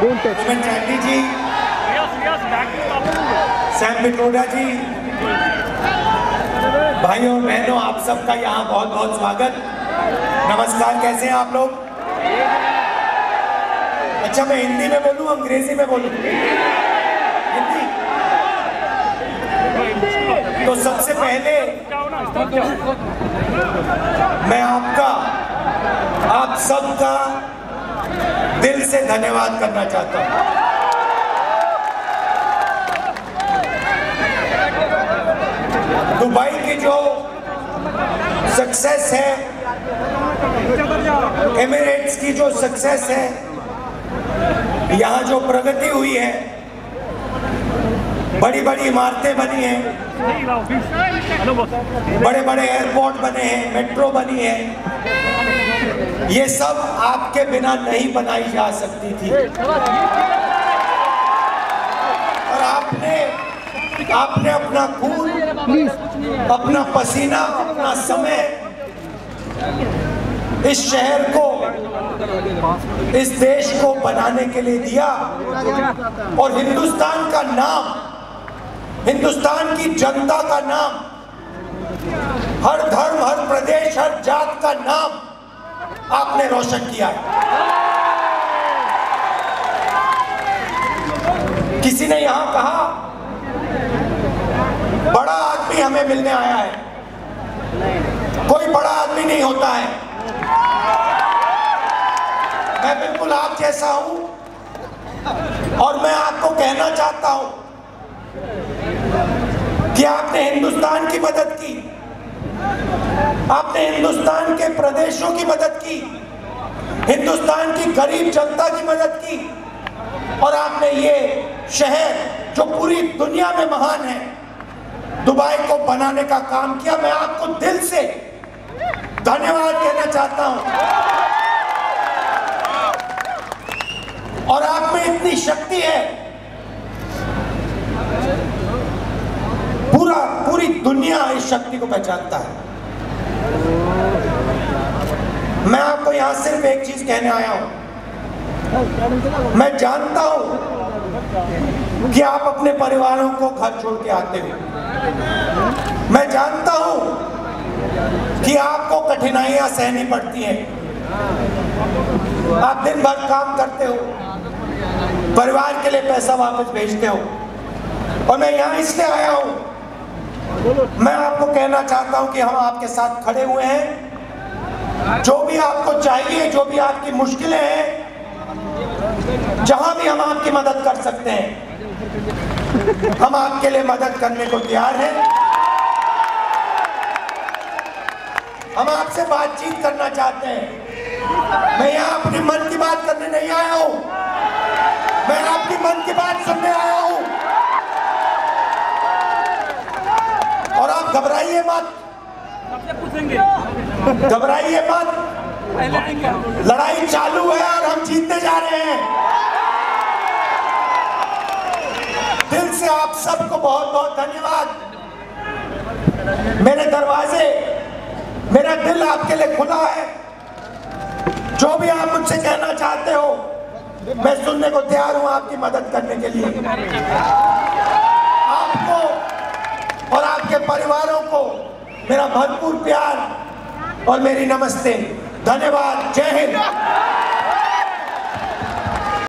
चांडी जी, सैम पिट्रोडा जी, भाइयों बहनों, आप सबका यहाँ बहुत बहुत स्वागत। नमस्कार, कैसे हैं आप लोग? अच्छा, मैं हिंदी में बोलूँ अंग्रेजी में बोलूँ? हिंदी। तो सबसे पहले मैं आप सबका दिल से धन्यवाद करना चाहता हूँ। दुबई की जो सक्सेस है, एमिरेट्स की जो सक्सेस है, यहाँ जो प्रगति हुई है, बड़ी बड़ी इमारतें बनी हैं, बड़े बड़े एयरपोर्ट बने हैं, मेट्रो बनी है, ये सब आपके बिना नहीं बनाई जा सकती थी। और आपने अपना खून, अपना पसीना, अपना समय इस शहर को, इस देश को बनाने के लिए दिया। और हिंदुस्तान का नाम, हिंदुस्तान की जनता का नाम, हर धर्म, हर प्रदेश, हर जात का नाम आपने रोशन किया है। किसी ने यहां कहा बड़ा आदमी हमें मिलने आया है। कोई बड़ा आदमी नहीं होता है। मैं बिल्कुल आप जैसा हूं और मैं आपको कहना चाहता हूं कि आपने हिंदुस्तान की मदद की, आपने हिंदुस्तान के प्रदेशों की मदद की, हिंदुस्तान की गरीब जनता की मदद की, और आपने ये शहर जो पूरी दुनिया में महान है, दुबई को बनाने का काम किया। मैं आपको दिल से धन्यवाद कहना चाहता हूं। और आप में इतनी शक्ति है, पूरी दुनिया इस शक्ति को पहचानता है। मैं आपको यहां सिर्फ एक चीज कहने आया हूं। मैं जानता हूं कि आप अपने परिवारों को घर छोड़ के आते हो। मैं जानता हूं कि आपको कठिनाइयां सहनी पड़ती हैं। आप दिन भर काम करते हो, परिवार के लिए पैसा वापस भेजते हो, और मैं यहां इसलिए आया हूं, मैं आपको कहना चाहता हूं कि हम आपके साथ खड़े हुए हैं। जो भी आपको चाहिए, जो भी आपकी मुश्किलें हैं, जहां भी हम आपकी मदद कर सकते हैं, हम आपके लिए मदद करने को तैयार हैं। हम आपसे बातचीत करना चाहते हैं। मैं यहाँ अपनी मन की बात करने नहीं आया हूं, मैं आपकी मन की बात सुनने आया हूं। और आप घबराइए मत, घबराइए मत। लड़ाई चालू है और हम जीतने जा रहे हैं। दिल से आप सबको बहुत बहुत धन्यवाद। मेरे दरवाजे, मेरा दिल आपके लिए खुला है। जो भी आप मुझसे कहना चाहते हो, मैं सुनने को तैयार हूं आपकी मदद करने के लिए। आपको और आपके परिवारों को मेरा भरपूर प्यार और मेरी नमस्ते। धन्यवाद। जय हिंद।